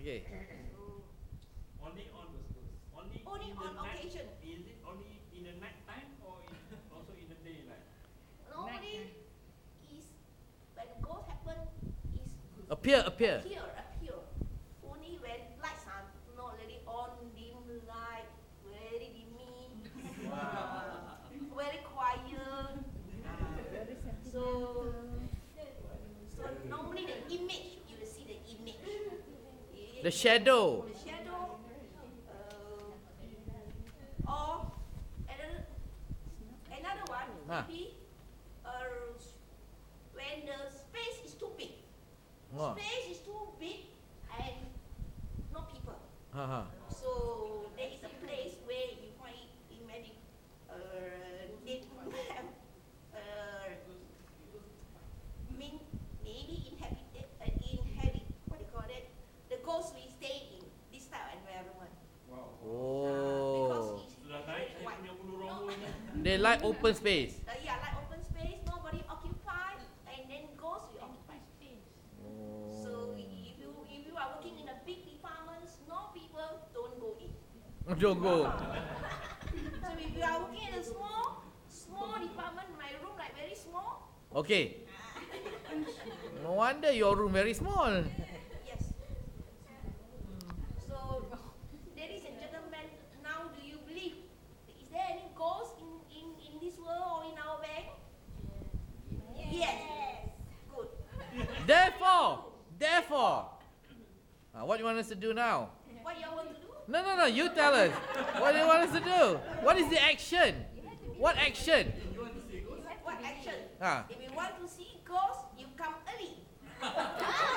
Okay. Only on occasion. Is it only in the night time or also in the daylight? Normally, is when ghost happen is Appear. appear. Only when lights are not really on, dim light, very dimmy, very quiet. So normally the image, you will see the image. The shadow. The shadow. Or another one, maybe when the space is too big. Space is too big and no people. So there is a place where you find imagine maybe inhabit what do you call it? The ghost will stay in this type of environment. Oh. Because it's white. They like open space. Yeah, like open space, nobody occupied, and then ghosts will occupy space. So if you are working in a big departments, no people, don't go in. Don't go. So if you are working in a small department, my room like very small. Okay. No wonder your room very small. Yes. So, ladies and gentlemen, now do you believe? Is there any ghost in this world or in our bank? Yes. Good. Therefore, what do you want us to do now? What you want to do? No, you tell us. What do you want us to do? What is the action? What action? What action? Ah. If you want to see ghosts, you come early.